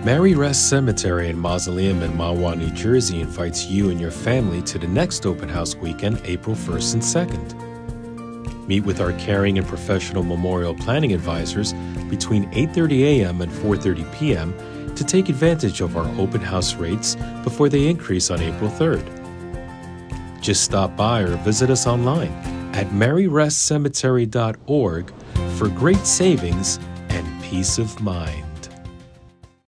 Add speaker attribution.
Speaker 1: Maryrest Cemetery and Mausoleum in Mahwah, New Jersey invites you and your family to the next open house weekend, April 1st and 2nd. Meet with our caring and professional memorial planning advisors between 8:30 a.m. and 4:30 p.m. to take advantage of our open house rates before they increase on April 3rd. Just stop by or visit us online at maryrestcemetery.org for great savings and peace of mind.